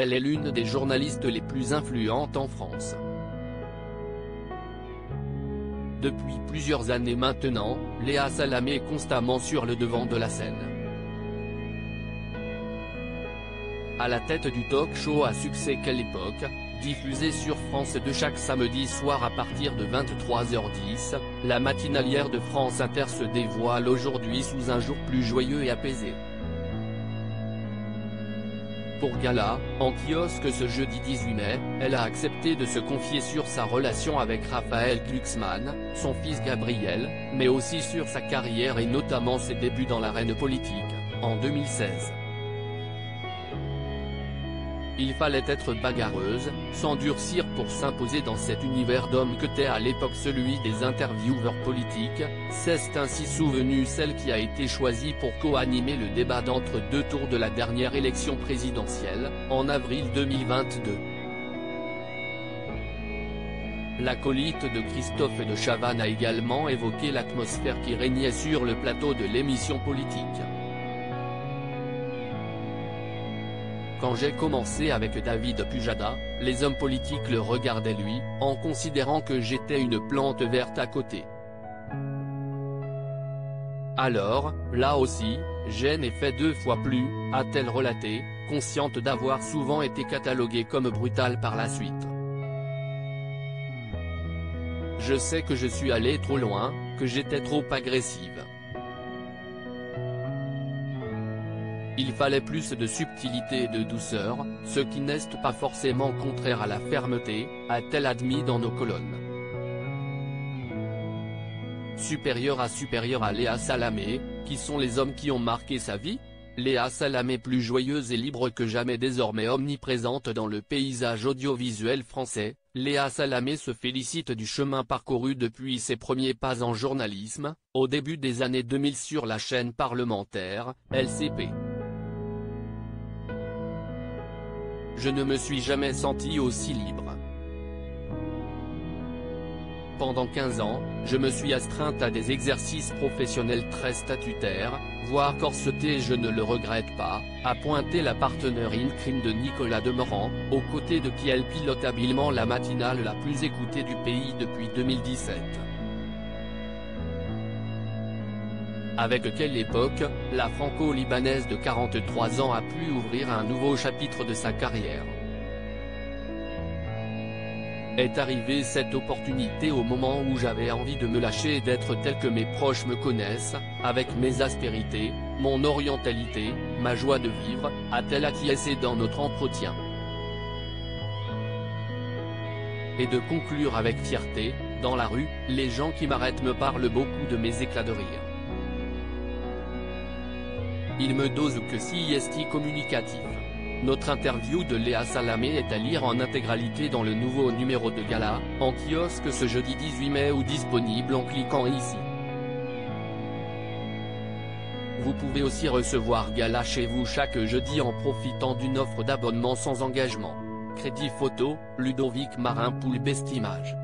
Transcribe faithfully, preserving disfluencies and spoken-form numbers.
Elle est l'une des journalistes les plus influentes en France. Depuis plusieurs années maintenant, Léa Salamé est constamment sur le devant de la scène. À la tête du talk-show à succès Quelle époque, diffusé sur France deux chaque samedi soir à partir de vingt-trois heures dix, la matinalière de France Inter se dévoile aujourd'hui sous un jour plus joyeux et apaisé. Pour Gala, en kiosque ce jeudi dix-huit mai, elle a accepté de se confier sur sa relation avec Raphaël Glucksmann, son fils Gabriel, mais aussi sur sa carrière et notamment ses débuts dans l'arène politique, en deux mille seize. Il fallait être bagarreuse, s'endurcir pour s'imposer dans cet univers d'hommes que t'es à l'époque celui des intervieweurs politiques, c'est ainsi souvenue celle qui a été choisie pour co-animer le débat d'entre deux tours de la dernière élection présidentielle, en avril deux mille vingt-deux. L'acolyte de Christophe de Chavannes a également évoqué l'atmosphère qui régnait sur le plateau de l'émission politique. Quand j'ai commencé avec David Pujada, les hommes politiques le regardaient lui, en considérant que j'étais une plante verte à côté. Alors, là aussi, je n'ai fait deux fois plus, a-t-elle relaté, consciente d'avoir souvent été cataloguée comme brutale par la suite. Je sais que je suis allée trop loin, que j'étais trop agressive. Il fallait plus de subtilité et de douceur, ce qui n'est pas forcément contraire à la fermeté, a-t-elle admis dans nos colonnes. Supérieure à supérieure à Léa Salamé, qui sont les hommes qui ont marqué sa vie? Léa Salamé plus joyeuse et libre que jamais désormais omniprésente dans le paysage audiovisuel français, Léa Salamé se félicite du chemin parcouru depuis ses premiers pas en journalisme, au début des années deux mille sur la chaîne parlementaire, L C P. Je ne me suis jamais sentie aussi libre. Pendant quinze ans, je me suis astreinte à des exercices professionnels très statutaires, voire corsetés et je ne le regrette pas, a pointé la partenaire in crime de Nicolas Demorand, aux côtés de qui elle pilote habilement la matinale la plus écoutée du pays depuis deux mille dix-sept. Avec Quelle époque, la franco-libanaise de quarante-trois ans a pu ouvrir un nouveau chapitre de sa carrière. Est arrivée cette opportunité au moment où j'avais envie de me lâcher et d'être tel que mes proches me connaissent, avec mes aspérités, mon orientalité, ma joie de vivre, a-t-elle acquiescé dans notre entretien. Et de conclure avec fierté, dans la rue, les gens qui m'arrêtent me parlent beaucoup de mes éclats de rire. Il me dose que si est communicatif. Notre interview de Léa Salamé est à lire en intégralité dans le nouveau numéro de Gala, en kiosque ce jeudi dix-huit mai ou disponible en cliquant ici. Vous pouvez aussi recevoir Gala chez vous chaque jeudi en profitant d'une offre d'abonnement sans engagement. Crédit photo, Ludovic Marin pour Bestimage.